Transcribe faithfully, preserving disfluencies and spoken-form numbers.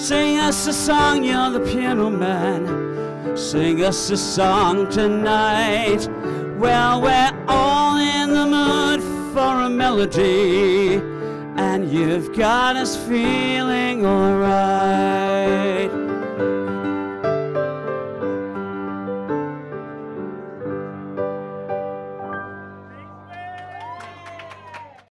Sing us a song, you're the piano man. Sing us a song tonight. Well, we're all in the mood for a melody, and you've got us feeling alright.